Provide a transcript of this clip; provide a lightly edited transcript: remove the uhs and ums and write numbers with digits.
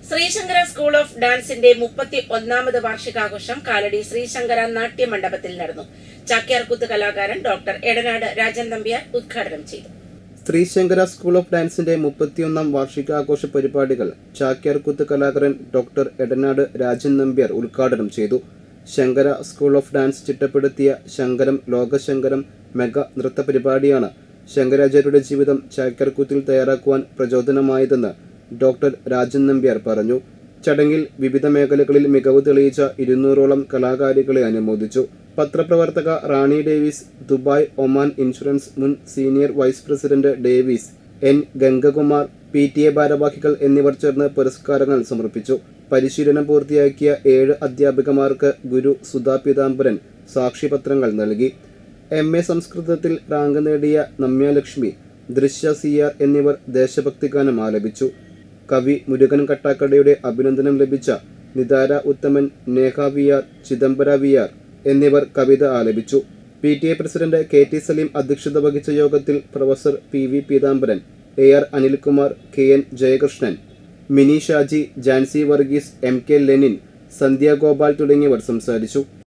Sree Sankara school of ഡാൻസിന്റെ 31ാമത് വാർഷികാഘോഷം കാലടി ശ്രീശങ്കര നാട്യമണ്ഡപത്തിൽ നടന്നു. ചാക്യാർകൂത്ത് കലാകാരൻ ഡോക്ടർ എടനാട് രാജൻ നമ്പ്യാർ ഉദ്ഘാടനം ചെയ്തു. ശ്രീശങ്കര സ്കൂൾ ഓഫ് ഡാൻസിന്റെ 31ാം വാർഷികാഘോഷ പരിപാടികൾ ചാക്യാർകൂത്ത് കലാകാരൻ ഡോക്ടർ എടനാട് രാജൻ നമ്പ്യാർ ഉദ്ഘാടനം ചെയ്തു. ശങ്കര സ്കൂൾ ഓഫ് ഡാൻസ് ചിട്ടപ്പെടുത്തിയ ശങ്കരം ലോകശങ്കരം മെഗാ നൃത്ത പരിപാടിയാണ് ശങ്കരാചാര്യരുടെ ജീവിതം ചാക്യാർകൂത്തിൽ തയ്യാറാക്കുവാൻ പ്രചോദനമായതെന്ന് ഡോക്ടർ രാജൻ നമ്പ്യാർ പറഞ്ഞു. ചടങ്ങിൽ വിവിധ മേഖലകളിൽ മികവ് തെളിയിച്ച 200ഓളം കലാകാരികളെ അനുമോദിച്ചു. പത്രപ്രവർത്തക Rani Davis, Dubai Oman insurance മുൻ senior vice president Davis, N Gangakumar, PTA ഭാരവാഹികൾ എന്നിവർ ചേർന്ന് പുരസ്കാരങ്ങൾ സമർപ്പിച്ചു. പരിശീലനം പൂർത്തിയാക്കിയ 7 അധ്യാപികമാർക്ക് ഗുരു സുധാ പീതാംബരൻ സാക്ഷ്യപത്രങ്ങൾ നൽകി. MA സംസ്കൃതത്തിൽ റാങ്ക് നേടിയ നമ്യാലക്ഷ്മി, ദൃശ്യ CR എന്നിവർ ദേശഭക്തിഗാനം ആലപിച്ചു. കവി മുരുകൻ കട്ടാക്കടയുടെ അഭിനന്ദനം ലഭിച്ച നിതാര ഉത്തമൻ, നേഹ VR, ചിദംബര VR എന്നിവർ കവിത ആലപിച്ചു. PTA പ്രസിഡന്റ് KT സലീം അധ്യക്ഷത വഹിച്ച യോഗത്തിൽ professor PV Peethambaran, AR Anilkumar, KN Jayakrishnan, Mini Shaji, Jancy Varghese, MK Lenin, Sandhya Gopal തുടങ്ങിയവർ സംസാരിച്ചു.